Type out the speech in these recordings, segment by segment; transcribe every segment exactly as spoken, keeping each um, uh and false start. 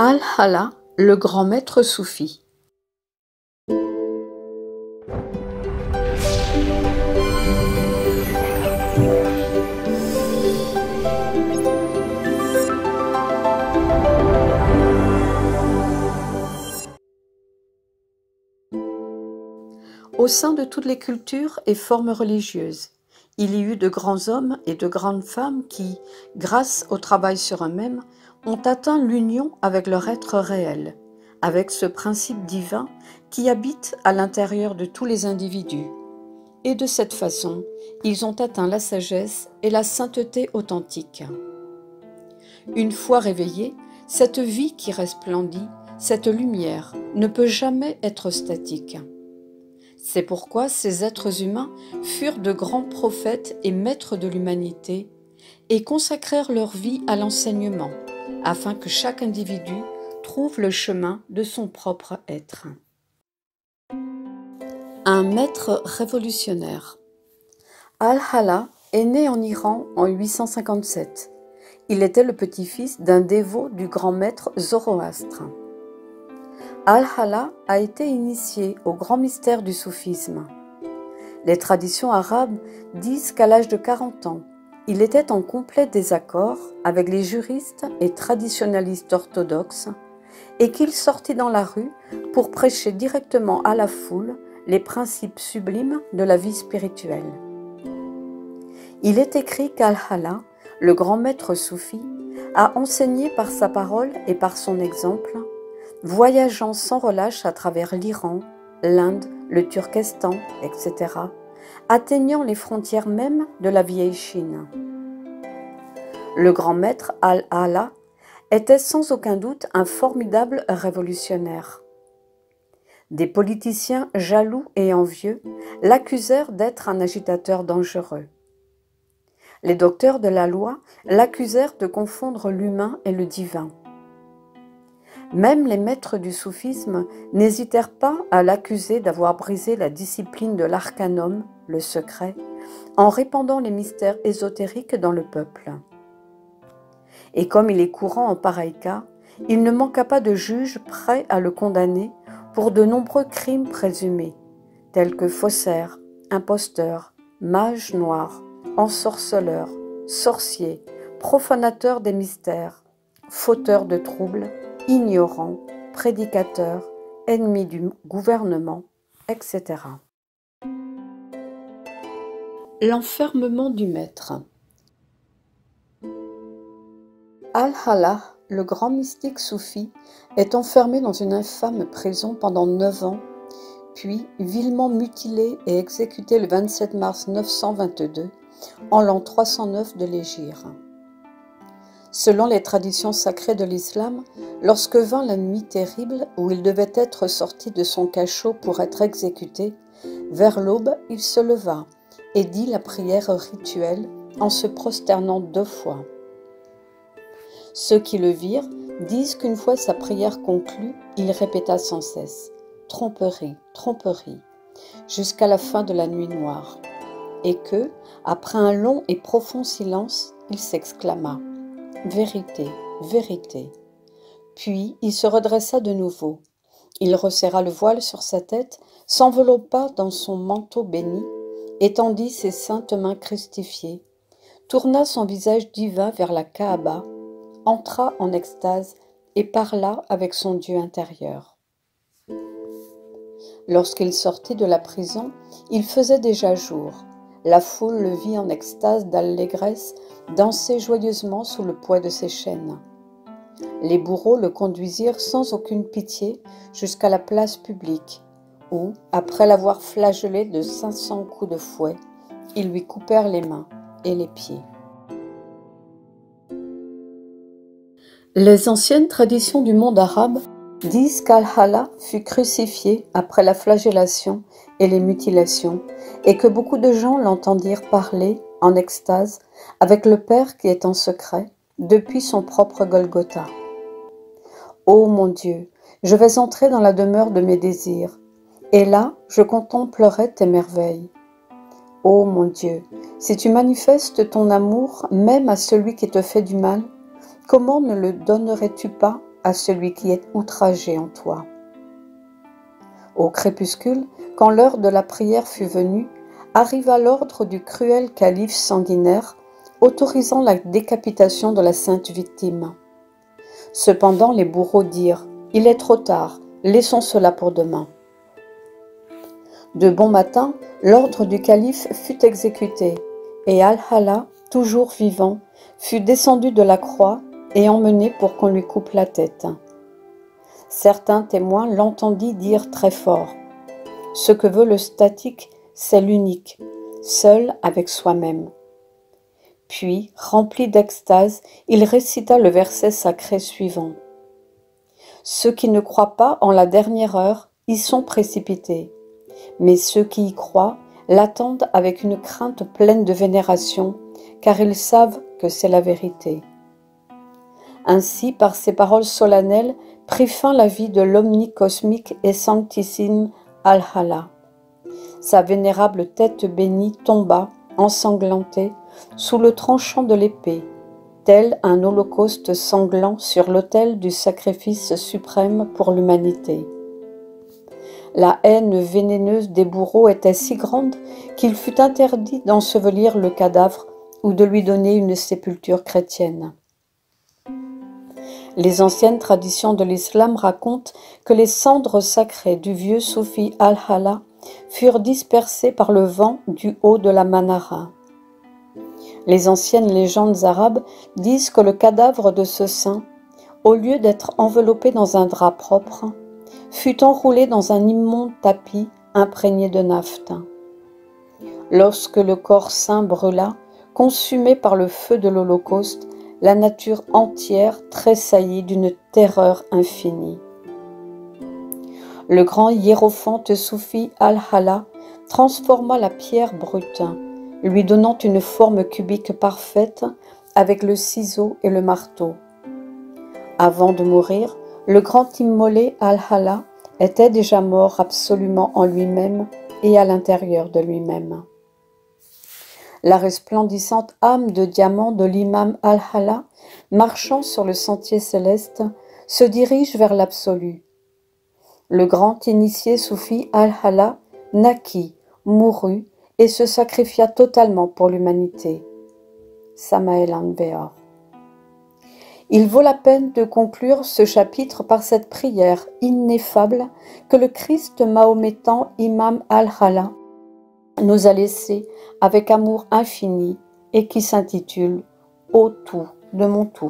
Al-Hala, le grand maître soufi. Au sein de toutes les cultures et formes religieuses, il y eut de grands hommes et de grandes femmes qui, grâce au travail sur eux-mêmes, ont atteint l'union avec leur être réel, avec ce principe divin qui habite à l'intérieur de tous les individus. Et de cette façon, ils ont atteint la sagesse et la sainteté authentique. Une fois réveillée, cette vie qui resplendit, cette lumière, ne peut jamais être statique. C'est pourquoi ces êtres humains furent de grands prophètes et maîtres de l'humanité et consacrèrent leur vie à l'enseignement, afin que chaque individu trouve le chemin de son propre être. Un maître révolutionnaire. Al-Hala est né en Iran en huit cent cinquante-sept. Il était le petit-fils d'un dévot du grand maître Zoroastre. Al-Hala a été initié au grand mystère du soufisme. Les traditions arabes disent qu'à l'âge de quarante ans, il était en complet désaccord avec les juristes et traditionalistes orthodoxes et qu'il sortit dans la rue pour prêcher directement à la foule les principes sublimes de la vie spirituelle. Il est écrit qu'Al-Hala, le grand maître soufi, a enseigné par sa parole et par son exemple, voyageant sans relâche à travers l'Iran, l'Inde, le Turkestan, et cetera, atteignant les frontières même de la vieille Chine. Le grand maître Al-Hala était sans aucun doute un formidable révolutionnaire. Des politiciens jaloux et envieux l'accusèrent d'être un agitateur dangereux. Les docteurs de la loi l'accusèrent de confondre l'humain et le divin. Même les maîtres du soufisme n'hésitèrent pas à l'accuser d'avoir brisé la discipline de l'arcanum, le secret, en répandant les mystères ésotériques dans le peuple. Et comme il est courant en pareil cas, il ne manqua pas de juges prêts à le condamner pour de nombreux crimes présumés, tels que faussaires, imposteurs, mages noirs, ensorceleurs, sorciers, profanateurs des mystères, fauteurs de troubles, ignorants, prédicateurs, ennemis du gouvernement, et cetera. L'enfermement du maître. Al-Hala, le grand mystique soufi, est enfermé dans une infâme prison pendant neuf ans, puis vilement mutilé et exécuté le vingt-sept mars neuf cent vingt-deux, en l'an trois cent neuf de l'Hégire. Selon les traditions sacrées de l'islam, lorsque vint la nuit terrible où il devait être sorti de son cachot pour être exécuté, vers l'aube il se leva et dit la prière rituelle en se prosternant deux fois. Ceux qui le virent disent qu'une fois sa prière conclue, il répéta sans cesse « tromperie, tromperie » jusqu'à la fin de la nuit noire, et que, après un long et profond silence, il s'exclama « Vérité, vérité ». Puis il se redressa de nouveau. Il resserra le voile sur sa tête, s'enveloppa dans son manteau béni, étendit ses saintes mains crucifiées, tourna son visage divin vers la Kaaba, entra en extase et parla avec son Dieu intérieur. Lorsqu'il sortit de la prison, il faisait déjà jour. La foule le vit en extase d'allégresse danser joyeusement sous le poids de ses chaînes. Les bourreaux le conduisirent sans aucune pitié jusqu'à la place publique, où, après l'avoir flagellé de cinq cents coups de fouet, ils lui coupèrent les mains et les pieds. Les anciennes traditions du monde arabe disent qu'Al-Hala fut crucifié après la flagellation et les mutilations, et que beaucoup de gens l'entendirent parler, en extase, avec le Père qui est en secret, depuis son propre Golgotha. « Ô mon Dieu, je vais entrer dans la demeure de mes désirs, et là je contemplerai tes merveilles. Ô mon Dieu, si tu manifestes ton amour même à celui qui te fait du mal, comment ne le donnerais-tu pas à celui qui est outragé en toi. Au crépuscule, quand l'heure de la prière fut venue, arriva l'ordre du cruel calife sanguinaire autorisant la décapitation de la sainte victime. Cependant les bourreaux dirent « Il est trop tard, laissons cela pour demain ». De bon matin, l'ordre du calife fut exécuté, et Al-Hala, toujours vivant, fut descendu de la croix et emmené pour qu'on lui coupe la tête. Certains témoins l'entendit dire très fort « Ce que veut le statique, c'est l'unique, seul avec soi-même ». Puis, rempli d'extase, il récita le verset sacré suivant. « Ceux qui ne croient pas en la dernière heure y sont précipités, mais ceux qui y croient l'attendent avec une crainte pleine de vénération, car ils savent que c'est la vérité. » Ainsi, par ces paroles solennelles, prit fin la vie de l'omnicosmique et sanctissime Al-Hala. Sa vénérable tête bénie tomba, ensanglantée, sous le tranchant de l'épée, tel un holocauste sanglant sur l'autel du sacrifice suprême pour l'humanité. La haine vénéneuse des bourreaux était si grande qu'il fut interdit d'ensevelir le cadavre ou de lui donner une sépulture chrétienne. Les anciennes traditions de l'islam racontent que les cendres sacrées du vieux soufi Al-Hala furent dispersées par le vent du haut de la Manara. Les anciennes légendes arabes disent que le cadavre de ce saint, au lieu d'être enveloppé dans un drap propre, fut enroulé dans un immonde tapis imprégné de naphte. Lorsque le corps saint brûla, consumé par le feu de l'Holocauste, la nature entière tressaillit d'une terreur infinie. Le grand hiérophante soufi Al-Hala transforma la pierre brute, lui donnant une forme cubique parfaite avec le ciseau et le marteau. Avant de mourir, le grand immolé Al-Hala était déjà mort absolument en lui-même et à l'intérieur de lui-même. La resplendissante âme de diamant de l'imam Al-Hala, marchant sur le sentier céleste, se dirige vers l'absolu. Le grand initié soufi Al-Hala naquit, mourut et se sacrifia totalement pour l'humanité. Samael Anveor. Il vaut la peine de conclure ce chapitre par cette prière ineffable que le Christ mahométan Imam Al-Hala nous a laissée avec amour infini et qui s'intitule « Ô tout de mon tout ».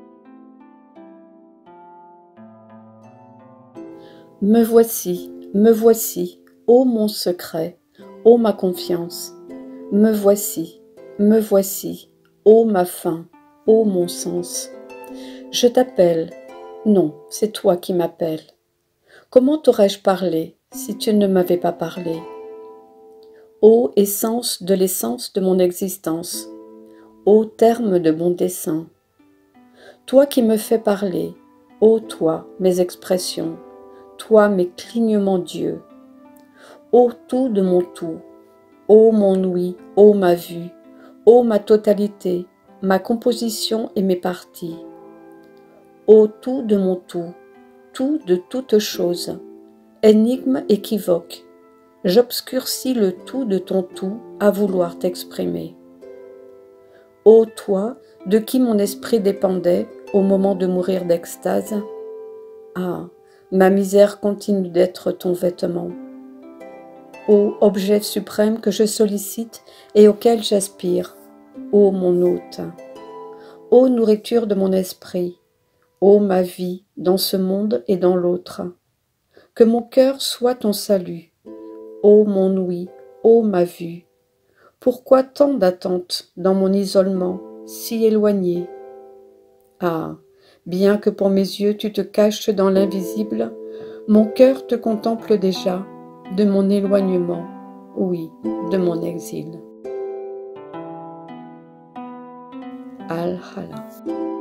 Me voici, me voici, ô mon secret, ô ma confiance. Me voici, me voici, ô ma fin, ô mon sens. Je t'appelle, non, c'est toi qui m'appelles. Comment t'aurais-je parlé si tu ne m'avais pas parlé? Ô essence de l'essence de mon existence, ô terme de mon dessein. Toi qui me fais parler, ô toi, mes expressions, toi mes clignements d'yeux. Ô tout de mon tout, ô mon ouïe, ô ma vue, ô ma totalité, ma composition et mes parties. Ô tout de mon tout, tout de toute chose, énigme équivoque, j'obscurcis le tout de ton tout à vouloir t'exprimer. Ô toi, de qui mon esprit dépendait au moment de mourir d'extase, ah, ma misère continue d'être ton vêtement. Ô objet suprême que je sollicite et auquel j'aspire, ô mon hôte, ô nourriture de mon esprit, ô ma vie dans ce monde et dans l'autre, que mon cœur soit ton salut, ô mon ouïe, ô ma vue. Pourquoi tant d'attente dans mon isolement, si éloigné? Ah, bien que pour mes yeux tu te caches dans l'invisible, mon cœur te contemple déjà, de mon éloignement, oui, de mon exil. Al-Hala.